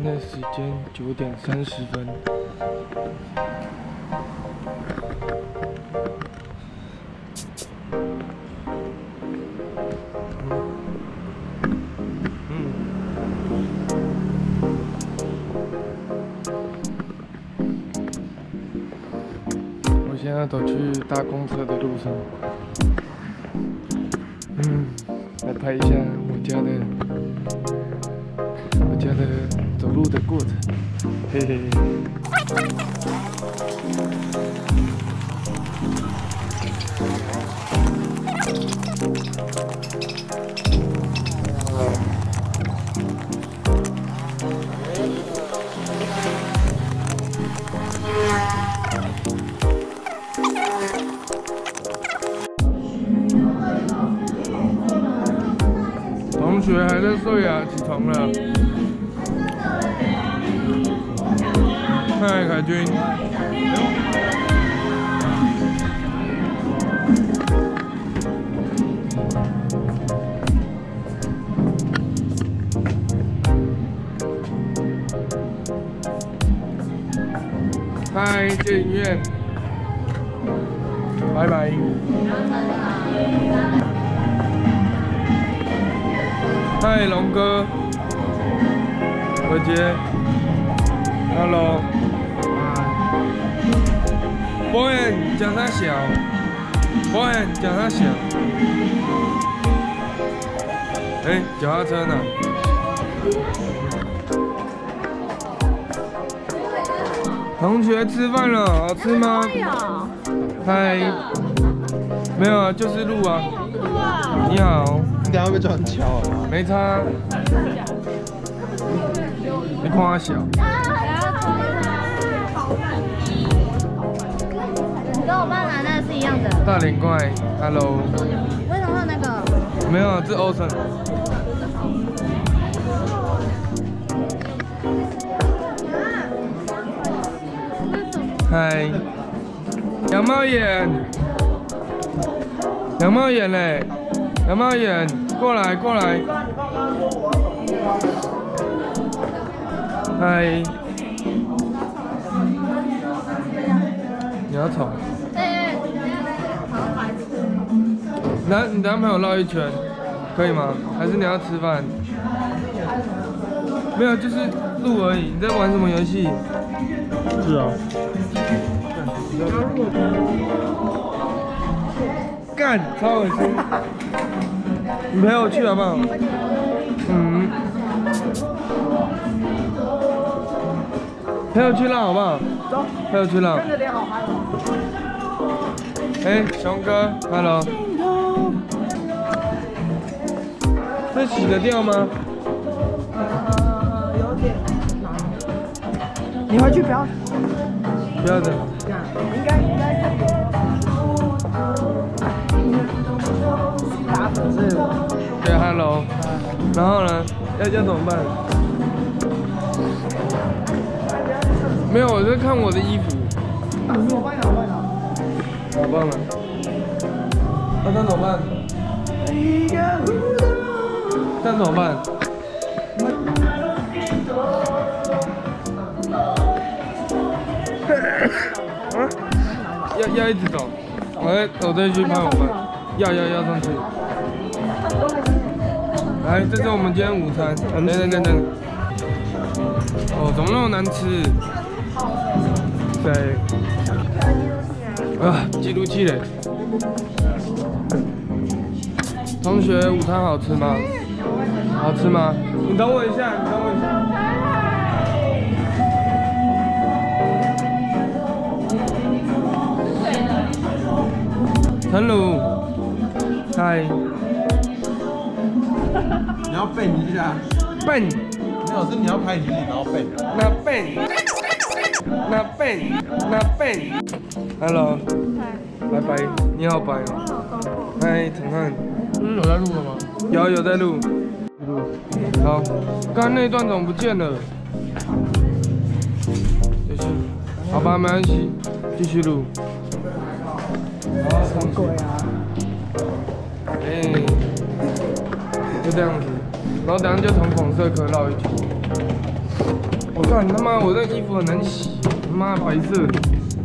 在时间9:30。我现在走去搭公车的路上。来拍一下我家的走路的过程，嘿嘿。同学还在睡啊，起床了。嗨，凯君。嗨，电影院。拜拜。嗨，龙哥，伟杰 ，Hello， 博远讲他小，博远讲他小，脚踏车呢？同学吃饭了，好吃吗？嗨，没有啊，就是路啊。你好。 你等下会不会转桥啊？ 没差。你看我小。 跟我爸拿那个是一样的。 大脸怪 ，Hello。 为什么那个？ 没有，这欧森。嗨，羊毛眼，羊毛眼嘞，羊毛眼，过来过来。嗨，你要吵？那你等下陪我绕一圈，可以吗？还是你要吃饭？没有，就是录而已。你在玩什么游戏？ 是啊。 干，超恶心！你陪我去好不好？陪我去绕好不好？走，陪我去绕。熊哥 ，Hello。这洗得掉吗？ 有点难。你回去不要的。 应该可以。打粉是。 对 ，Hello。然后呢？要怎么办？没有，我在看我的衣服。 我帮你拿，我帮你拿。 好棒了。那这样怎么办？这样怎么办？要一直走，我再去拍我们，要上去。来，这是我们今天午餐。等。哦，怎么那么难吃？对。啊，记录器嘞。同学，午餐好吃吗？好吃吗？你等我一下，陈鲁，嗨。 你要背一下。 笨。 没有，是你要拍你自己，然后背。那背。 Hello。拜拜，你好白哦。嗨，陈汉。 有在录了吗？ 有在录。好，刚刚那段怎么不见了？好吧，没关系，继续录。 什么鬼啊？ 就这样子，然后等下就从孔社科绕一圈。 我干他妈，我这衣服很难洗，他妈白色的。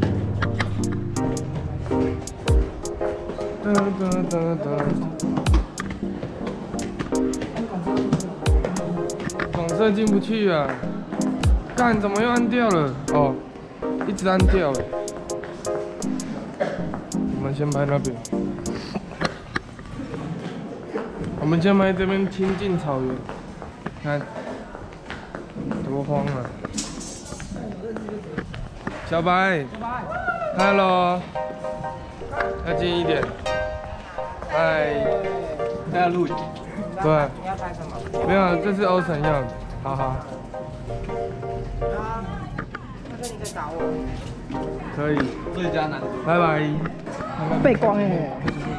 广色进不去啊！干，怎么又按掉了？哦，一直按掉了。我们先拍那边。我们先拍这边清净草原，看多荒啊！小白 ，Hello， 要近一点。嗨， 大家录影。 对。 你要拍什么？ 没有，这是欧神要的，好好。 那个你可以打我。 可以。 最佳男主。 拜拜。 背光哎。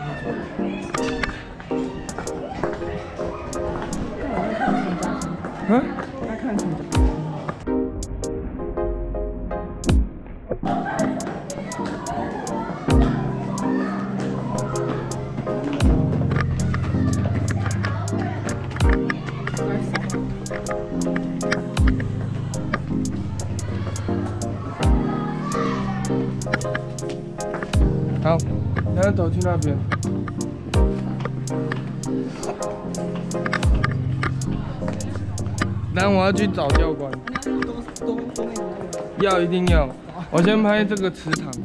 嗯？ 在看什么？ 好，现在走去那边。但我要去找教官。要，一定要。我先拍这个池塘。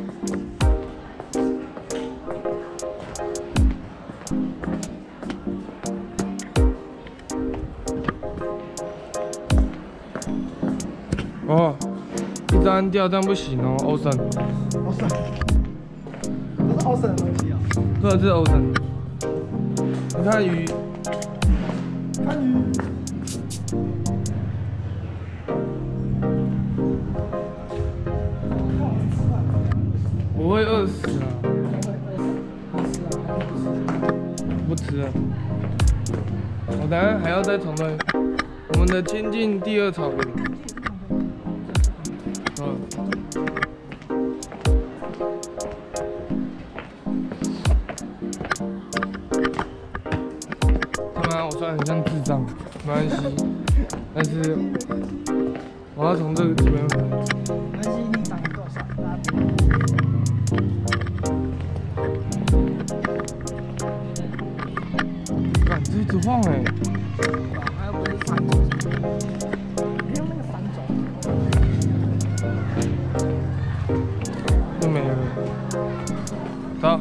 哦，一直按掉，这样不行哦，欧森。 欧森，这是欧森的东西啊。 对，这是欧森。你看鱼。 看鱼。 我会饿死啊！不吃了。我等下还要再重推我们的亲近第二草原。他妈，我虽然很像智障，没关系，但是我要从这个这边回来。 没关系，你长得够帅， 干，这一直晃哎！ 还有不是三种，你用那个三种。 又没了。走。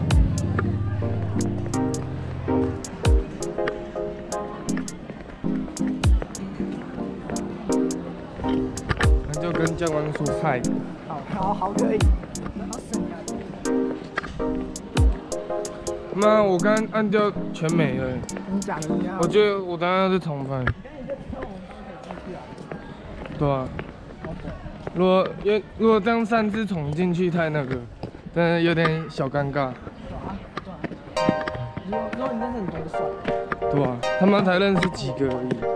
那就跟教官说嗨。 好，可以。 妈，我刚按掉全没了。 你讲的一样。 我觉得我等下是重拍。对啊。如果这样擅自闯进去太那个，真的有点小尴尬。 如果你认识很多就算了。 对啊，他们才认识几个而已。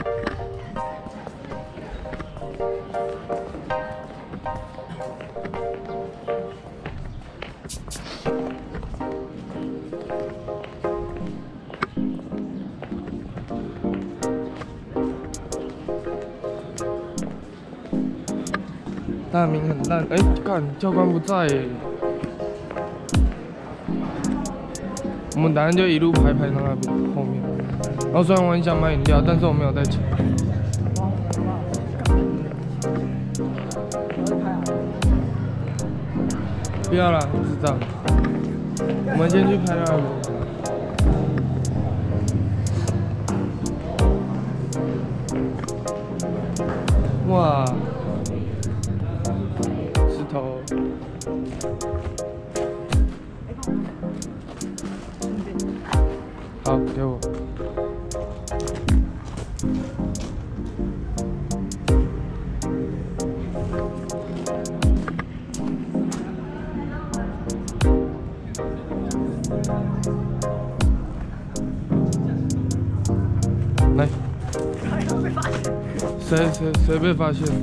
大名很烂，哎，干，教官不在耶。我们等下就一路排到那边后面。然后虽然我很想买饮料，但是我没有带钱。不要了，智障。我们先去拍那边。哇！石头。好，给我。来。谁被发现？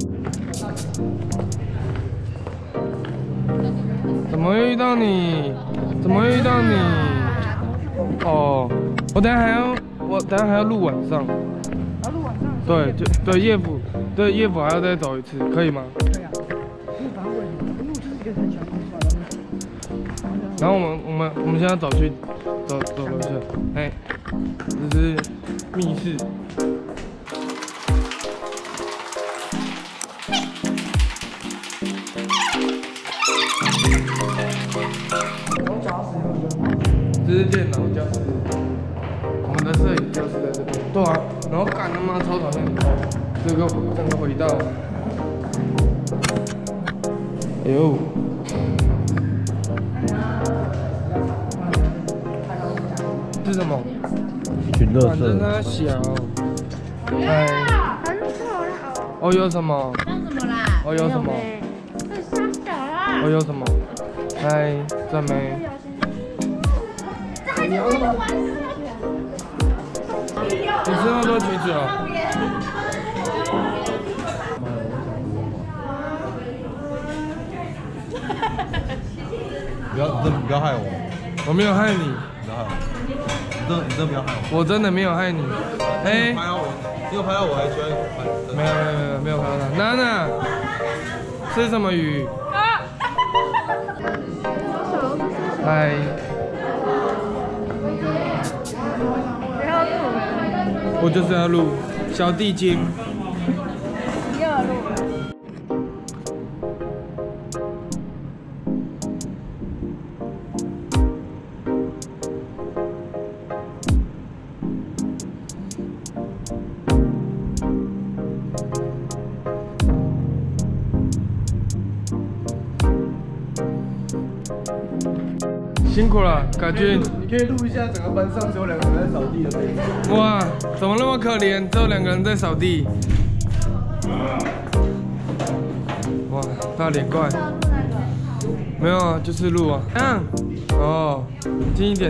怎么会遇到你？怎么会遇到你？哦，我等下还要录晚上。 然后晚上。 对，对夜府还要再走一次，可以吗？ 可以啊。因为反正因为我就是一个很喜欢看出来的。 然后我们现在走楼下，哎，这是密室。这是电脑教室，我们的摄影教室在这边。对啊，然后干他妈超讨厌这个回到，哎呦，是什么？ 群乐反正它小，哎， 很丑啦哦有什么？ 那什么啦？ 哦有什么？ 这三小啦。 哦有什么？哎，赞美。 这还是我的玩具。 你吃那么多橘子哦？ 不要害我， 我没有害你， 不要害我，你真的不要害我。 我真的没有害你。哎， 你有拍到我还居然没有拍到他。娜娜，吃什么鱼？嗨。我就是要录小地精。辛苦了，感觉你可以录一下整个班上只有2个人在扫地的背景。 哇，怎么那么可怜？只有2个人在扫地。哇，大脸怪。没有啊，就是录啊。哦，近一点。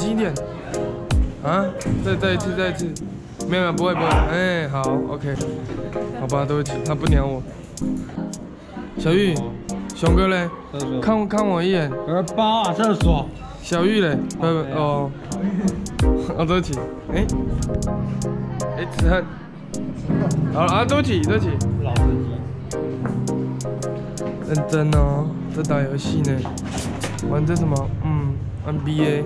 啊，再一次。没有，不会。哎，好 ，OK。好吧，对不起，他不鸟我。小玉，熊哥嘞？看我一眼。 包啊，厕所。 小玉嘞？哦，对不起。哎，子涵。好了啊，对不起。 老司机。 认真哦，在打游戏呢。玩这什么？NBA。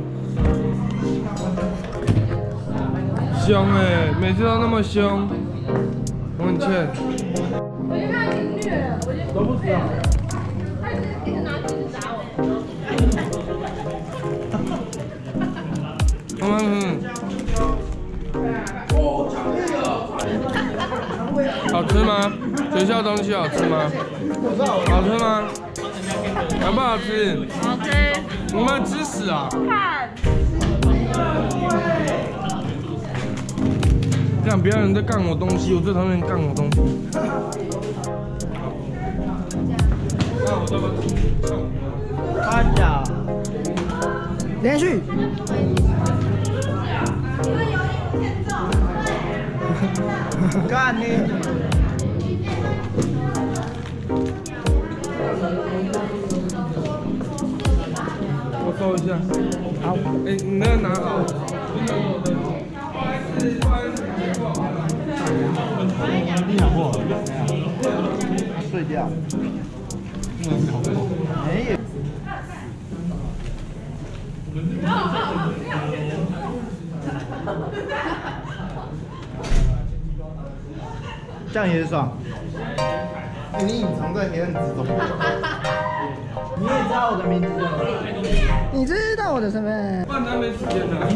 凶哎，每次都那么凶。我很欠。 我觉得他挺虐的，我觉得都不知道。他一直拿锯子打我。 好吃吗？学校东西好吃吗？好吃吗？好不好吃？ 好吃。 你们吃屎啊！ 看。 这样不要有人在干我东西，我最讨厌干我东西。那我这边看呀，连续。干你！ 我收一下。好。哎，你那个拿好。 你养过？ 睡觉。没有。这样也爽。你隐藏在黑暗之中。你也知道我的名字对吗？你知道我的身份。 饭还没时间呢。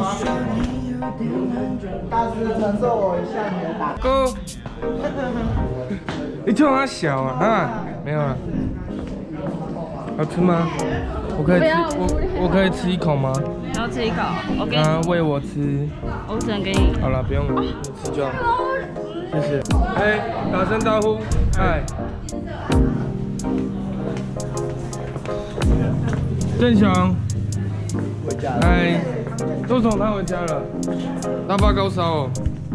大师承受我一下你的打。 哥，你叫他小啊？没有啊。好吃吗？我可以吃一口吗？ 要吃一口，我给你。喂我吃。 我只能给你。 好了，不用了，你吃就好。谢谢。哎，打声招呼，嗨。郑雄。 回家了。 嗨。都从他回家了，他发高烧哦。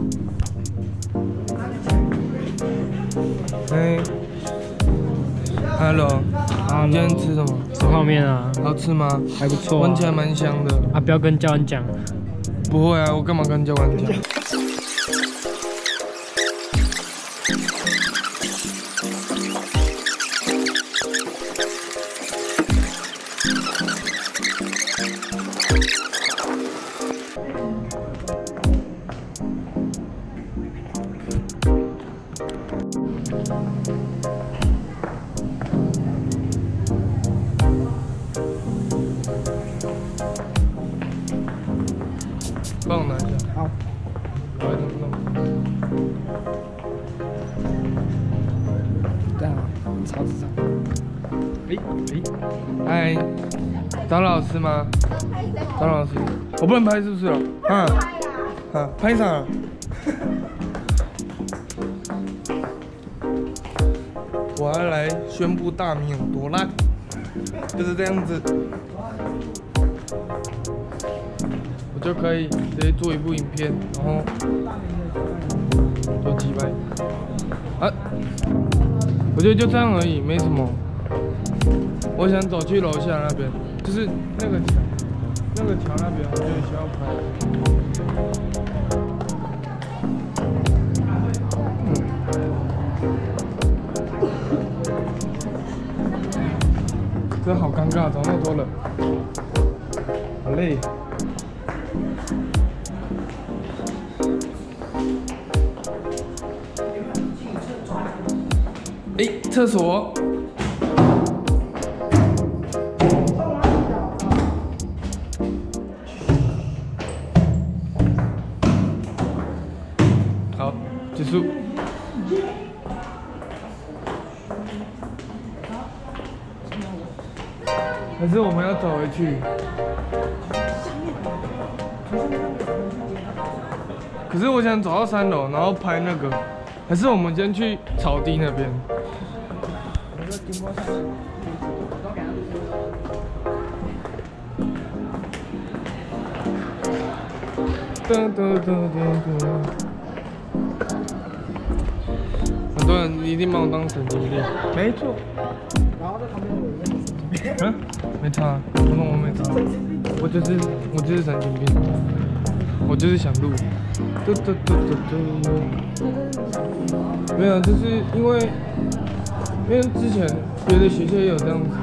哎 ，Hello， 你今天吃什么？ 吃泡面啊， 好吃吗？ 还不错、啊， 闻起来蛮香的。 啊，不要跟教官讲。 不会啊，我干嘛跟教官讲？ 帮我拿一下。 好。 我来怎么弄？ 这样啊，草纸上。 嗨，张老师吗？张老师，我不能拍是不是哦？啊，拍啥？我要来宣布大名有多烂，就是这样子，我就可以直接做一部影片，然后就击败。啊，我觉得就这样而已，没什么。我想走去楼下那边，就是那个桥，那边，我觉得需要拍。真好尴尬，怎么那么多人？好累。厕所。好，结束。还是我们要走回去？可是我想走到3楼，然后拍那个。还是我们先去草地那边？很多人一定把我当神经病。没错。 然后在旁边有一个神经病。 嗯，没差，我没差。我就是神经病。我就是想录。没有，就是因为之前别的學校也有這樣子，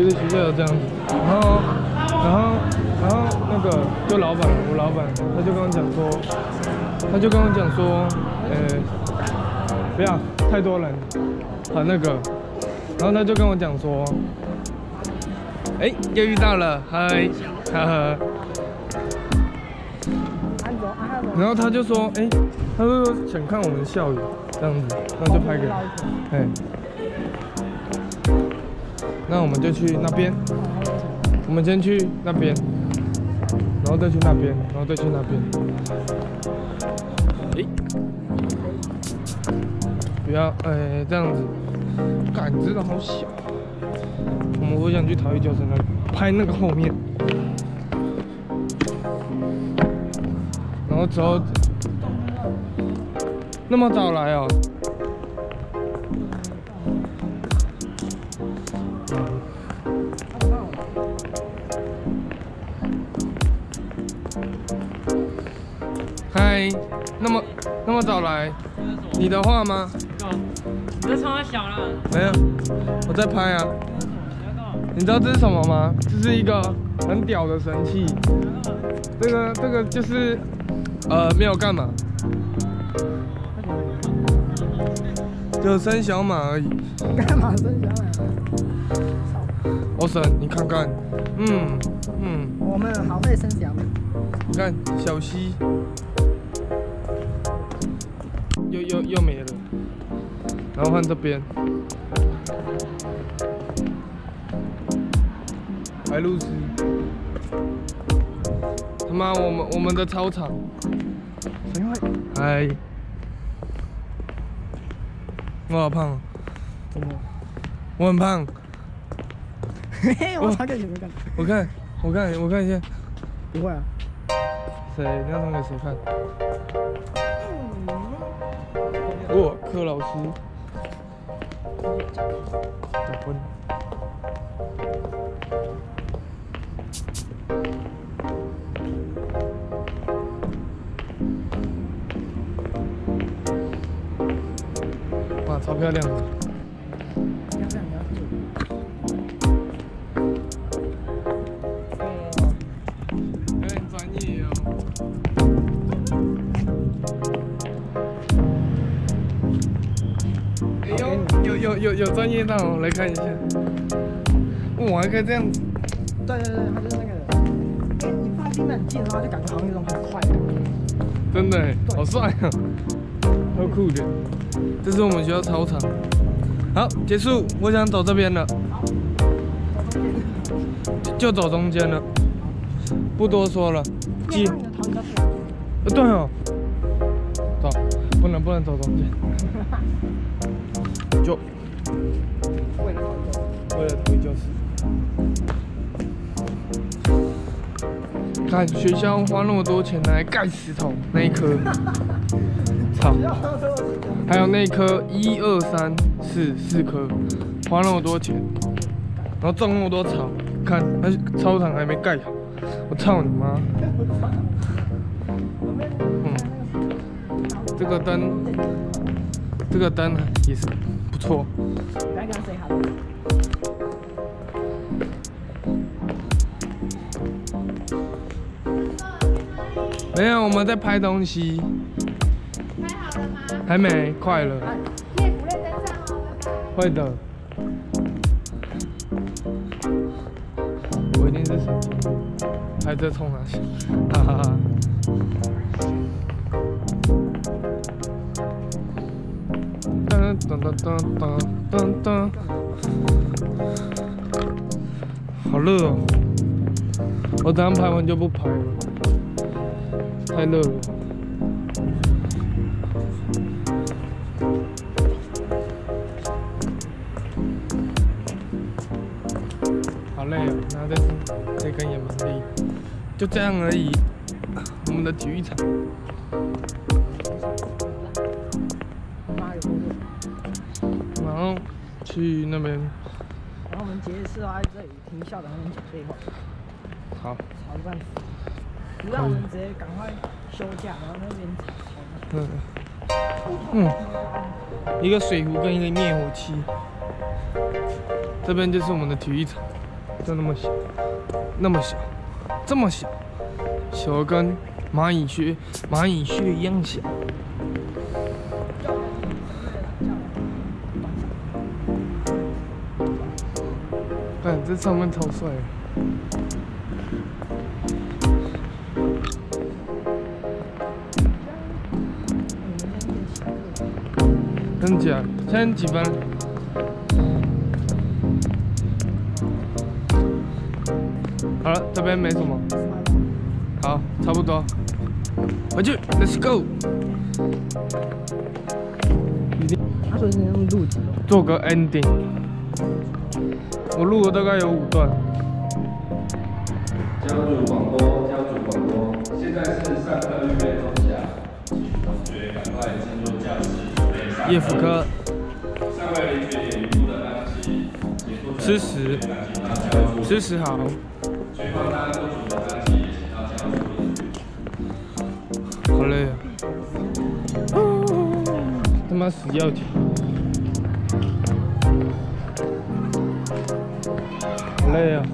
然後那個就我老闆他就跟我講說，不要太多人，那個，然後他就跟我講說，又遇到了，嗨，哈哈。然後他就說，他就說想看我們校園這樣子，那就拍給他，那我們就去那邊，我們先去那邊，然後再去那邊，然後再去那邊。不要，這樣子，感知的好小。我想去桃園9城那裡拍那個後面。然後之後那麼早來哦。嗨，那麼早來，你的話嗎？ 你在窗小了？ 沒有，我在拍啊。你知道這是什麼嗎？這是一個很屌的神器。這個就是沒有幹嘛，就生小馬而已。 幹嘛生小馬？ 歐神，你看看， 我們好會生小馬。 你看小溪，又沒了，然後換這邊，白鷺鷥。他媽，我們的操場，嗨，我好胖， 怎麼？ 我很胖。 嘿嘿，我傳給你們看。 我看一下。 不會啊。 誰？你要傳給誰看？哦，柯老師。結婚。哇，超漂亮的。有點專業哦。 有专业到哦，来看一下。我还可以这样子。 对，它就是那个，你放冰冷镜的话，就感觉好像有种很快的。 真的好帅啊，超酷的。这是我们学校操场。好，结束，我想走这边了。就走中间了，不多说了。记。对哦。走，不能走中间。就。为了同一教室。看学校花那么多钱来盖石头那一颗，操！还有那一颗1、2、3、4颗，花那么多钱，然后种那么多草，看那操场还没盖好，我操你妈！这个灯也是不错。来跟他 say hello。没有，我们在拍东西。 拍好了吗？ 还没，快了。 列福列登上哦，拜拜。 会的。我一定是神经病，还在冲哪去？哈哈哈。噔，好热哦！我等下拍完就不拍了。太热了，好累哦，然后这根也蛮累，就这样而已。我们的体育场，然后去那边。 然后我们节日是要在这里听校长那边讲废话。 好。 吵半死。不让我们直接赶快休假，然后那边吵。 一个水壶跟一个灭火器。这边就是我们的体育场，就那么小，这么小，小的跟蚂蚁穴一样小。看这上面超帅的。真假？现在几分？好了，这边没什么。好，差不多。回去 ，Let's go。 他说是用录制， 做个 ending。我录了大概有5段。 家族广播，现在是上课预备中下，同学赶快进入教室准备上课。 叶福科。 上位领取点余部的班级， 吃食好。 随放单不足的班级也请到教室领取。 好累啊！他妈死要题。好累啊！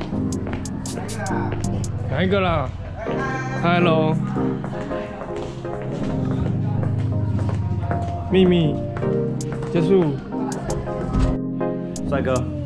哪一个啦 ？Hello。秘密结束。 帅哥。